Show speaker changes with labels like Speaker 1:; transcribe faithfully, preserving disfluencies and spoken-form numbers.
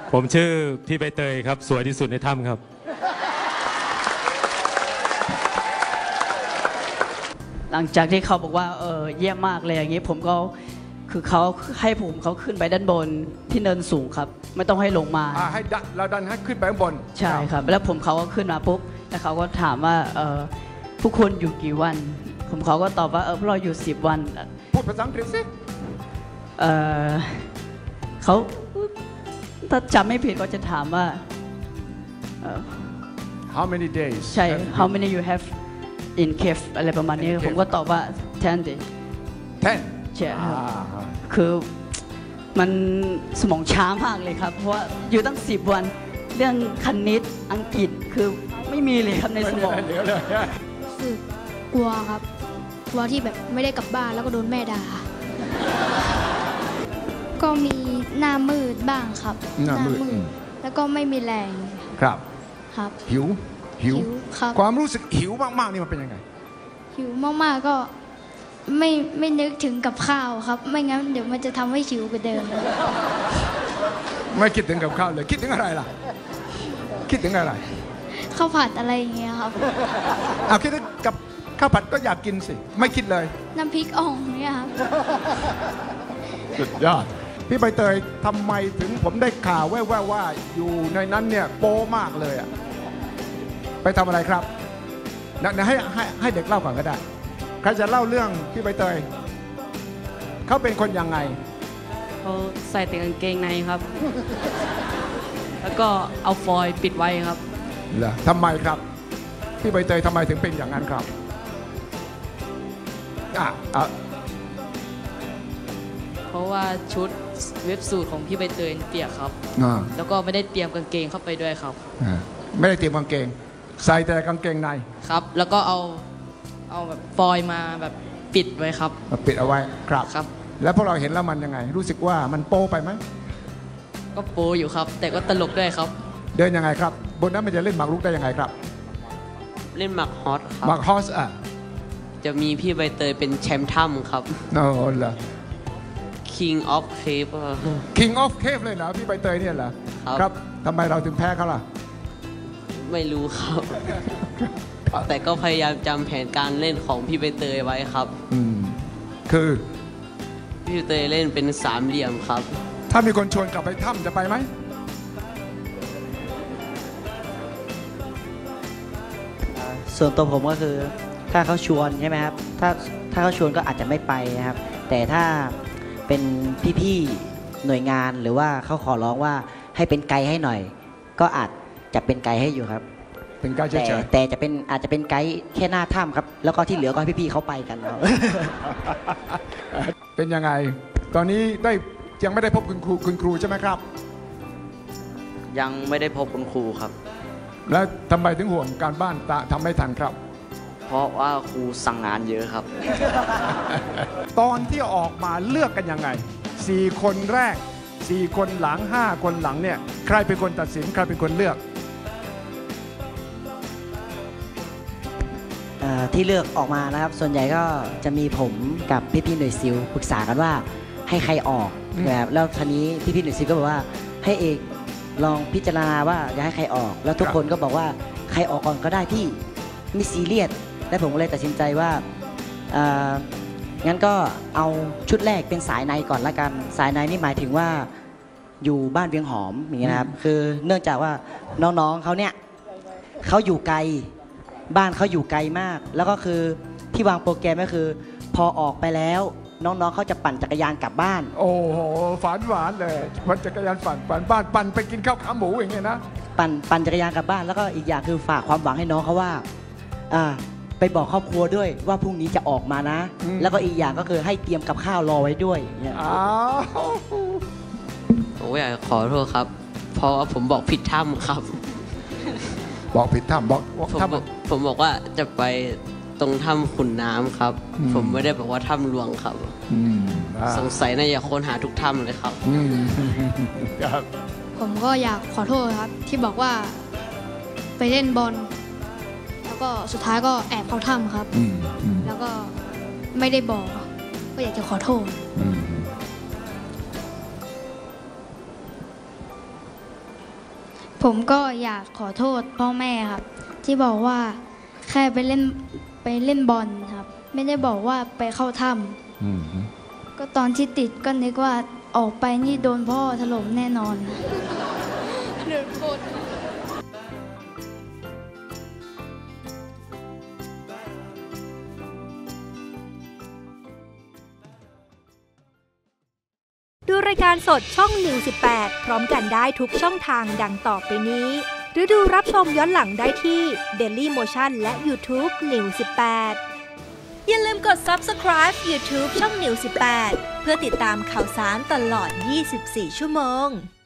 Speaker 1: ผมชื่อพี่ใบเตยครับสวยที่สุดในถ้ำครับ
Speaker 2: หลังจากที่เขาบอกว่าเออเยี่ยมมากเลยอย่างนี้ผมก็คือเขาให้ผมเขาขึ้นไปด้านบนที่เนินสูงครับไม่ต้องให้ลงมา
Speaker 3: ให้ดันเราดันให้ขึ้นไปข้างบน
Speaker 2: ใช่ครับแล้วผมเขาก็ขึ้นมาปุ๊บแล้วเขาก็ถามว่าเออผู้คนอยู่กี่วันผมเขาก็ตอบว่าเออพวกเราอยู่สิบวัน
Speaker 3: พูดภาษาอังกฤษสิ
Speaker 2: เออเขาถ้าจำไม่ผิดก็จะถามว่า
Speaker 3: how many days
Speaker 2: ใช่ how many you have in cave อะไรประมาณนี้ผมก็ตอบว่า ten days
Speaker 3: ten
Speaker 2: ใช่ครับคือมันสมองช้ามากเลยครับเพราะว่าอยู่ตั้งสิบวันเรื่องคณิตอังกฤษคือไม่มีเลยครับในสมอง
Speaker 4: รู้สึกกลัวครับกลัวที่แบบไม่ได้กลับบ้านแล้วก็โดนแม่ด่าก็มีหน้ามืดบ้างครับ
Speaker 3: หน้ามืด
Speaker 4: แล้วก็ไม่มีแรง
Speaker 3: ครับ
Speaker 4: ครับ
Speaker 3: หิวหิว
Speaker 4: ครับ
Speaker 3: ความรู้สึกหิวมากๆนี่มันเป็นยังไง
Speaker 4: หิวมากๆก็ไม่ไม่นึกถึงกับข้าวครับไม่งั้นเดี๋ยวมันจะทำให้หิวกว่าเดิม
Speaker 3: ไม่คิดถึงกับข้าวเลยคิดถึงอะไรล่ะคิดถึงอะไร
Speaker 4: ข้าวผัดอะไรอย่างเงี้ยครับ
Speaker 3: เอาคิดถึงกับข้าวผัดก็อยากกินสิไม่คิดเลย
Speaker 4: น้ำพริกอ่องเนี่ยครับ
Speaker 3: สุดยอดพี่ใบเตยทำไมถึงผมได้ข่าวแว่วๆว่าอยู่ในนั้นเนี่ยโป๊มากเลยอะไปทำอะไรครับนะให้ให้ให้เด็กเล่าก่อนก็ได้ใครจะเล่าเรื่องพี่ใบเตยเขาเป็นคนยังไง
Speaker 2: เขาใส่แต่กางเกงในครับแล้วก็เอาฟอยล์ปิดไว้ครับ
Speaker 3: เหรอทำไมครับพี่ใบเตยทำไมถึงเป็นอย่างนั้นครับอ่ะอ่ะ
Speaker 2: เพราะว่าชุดเว็บสูทของพี่ใบเตยเปียกครับแล้วก็ไม่ได้เตรียมกางเกงเข้าไปด้วยครับ
Speaker 3: ไม่ได้เตรียมกางเกงใส่แต่กางเกงใน
Speaker 2: ครับแล้วก็เอาเอาแบบฟอยล์มาแบบปิดไว้ครับ
Speaker 3: ปิดเอาไว้ครับ
Speaker 2: ครับ
Speaker 3: แล้วพวกเราเห็นแล้วมันยังไงรู้สึกว่ามันโป๊ไปไหม
Speaker 2: ก็โป๊อยู่ครับแต่ก็ตลกด้วยครับ
Speaker 3: เดินยังไงครับบนนั้นมันจะเล่นหมากรุกได้ยังไงครับ
Speaker 5: เล่นหมากฮอสครับ
Speaker 3: หมากฮอสอ่ะ
Speaker 5: จะมีพี่ใบเตยเป็นแชมป์ถ้ำครับ
Speaker 3: โอ้เหรอ
Speaker 5: King of Cave
Speaker 3: King of Cave เลยเหรอพี่ใบเตยเนี่ยเหรอครับทำไมเราถึงแพ้เขาล่ะ
Speaker 5: ไม่รู้ครับแต่ก็พยายามจำแผนการเล่นของพี่ใบเตยไว้ครับ
Speaker 3: อืมคือ
Speaker 5: พี่ใบเตยเล่นเป็นสามเหลี่ยมครับ
Speaker 3: ถ้ามีคนชวนกลับไปถ้ำจะไปไหม
Speaker 6: ส่วนตัวผมก็คือถ้าเขาชวนใช่ไหมครับถ้าถ้าเขาชวนก็อาจจะไม่ไปนะครับแต่ถ้าเป็นพี่ๆหน่วยงานหรือว่าเขาขอร้องว่าให้เป็นไกด์ให้หน่อยก็อาจจะเป็นไกด์ให้อยู่ครับ
Speaker 3: เป็นไกด์เฉย
Speaker 6: ๆแต่จะเป็นอาจจะเป็นไกด์แค่หน้าถ้ำครับแล้วก็ที่เหลือก็ให้พี่ๆเขาไปกันครับ
Speaker 3: เป็นยังไงตอนนี้ได้ยังไม่ได้พบคุณครูคุณครูใช่ไหมครับ
Speaker 5: ยังไม่ได้พบคุณครูครับ
Speaker 3: แล้วทำไมถึงห่วงการบ้านทำไม่ทันครับ
Speaker 5: เพราะว่าครูสั่งงานเยอะครับ
Speaker 3: ตอนที่ออกมาเลือกกันยังไงสี่คนแรกสี่คนหลังห้าคนหลังเนี่ยใครเป็นคนตัดสินใครเป็นคนเลือก
Speaker 6: ที่เลือกออกมานะครับส่วนใหญ่ก็จะมีผมกับพี่ๆหน่วยซิลปรึกษากันว่าให้ใครออกแบบแล้วทีนี้พี่ๆหน่วยซิลก็บอกว่าให้เอกลองพิจารณาว่าจะให้ใครออกแล้วทุกคนก็บอกว่าใครออกก่อนก็ได้พี่ไม่ซีเรียสและผมก็เลยตัดสินใจว่างั้นก็เอาชุดแรกเป็นสายในก่อนละกันสายในนี่หมายถึงว่าอยู่บ้านเวียงหอมอย่างนี้นะครับคือเนื่องจากว่าน้องๆเขาเนี่ยเขาอยู่ไกลบ้านเขาอยู่ไกลมากแล้วก็คือที่วางโปรแกรมก็คือพอออกไปแล้วน้องๆเขาจะปั่นจักรยานกลับบ้าน
Speaker 3: โอ้โหฝันหวานเลยปั่นจักรยานฝันปั่นบ้านปั่นไปกินข้าวขาหมูอย่างเงี้ยนะ
Speaker 6: ปั่นปั่นจักรยานกลับบ้านแล้วก็อีกอย่างคือฝากความหวังให้น้องเขาว่าอ่าไปบอกครอบครัวด้วยว่าพรุ่งนี้จะออกมานะแล้วก็อีกอย่างก็คือให้เตรียมกับข้าวรอไว้ด้วย
Speaker 3: อ้าว
Speaker 5: โอ้ยขอโทษครับเพราะว่าผมบอกผิดถ้ำครับ
Speaker 3: บอกผิดถ้ำบอก
Speaker 5: ถ้ำผมบอกว่าจะไปตรงถ้ำขุนน้ำครับผมไม่ได้บอกว่าถ้ำหลวงครับสงสัยน่าจะค้นหาทุกถ้ำเลยครับ
Speaker 4: ผมก็อยากขอโทษครับที่บอกว่าไปเล่นบอลแล้วก็สุดท้ายก็แอบเข้าถ้ำครับแล้วก็ไม่ได้บอกก็อยากจะขอโทษผมก็อยากขอโทษพ่อแม่ครับ ที่บอกว่าแค่ไปเล่นไปเล่นบอลครับ ไม่ได้บอกว่าไปเข้าถ้ำก็ตอนที่ติดก็นึกว่าออกไปนี่โดนพ่อถล่มแน่นอนโดนโทษ
Speaker 7: ดูรายการสดช่องนิวสิบแปดพร้อมกันได้ทุกช่องทางดังต่อไปนี้หรือดูรับชมย้อนหลังได้ที่ Daily Motion และ YouTube นิวสิบแปดอย่าลืมกด Subscribe YouTube ช่องนิวสิบแปดเพื่อติดตามข่าวสารตลอดยี่สิบสี่ชั่วโมง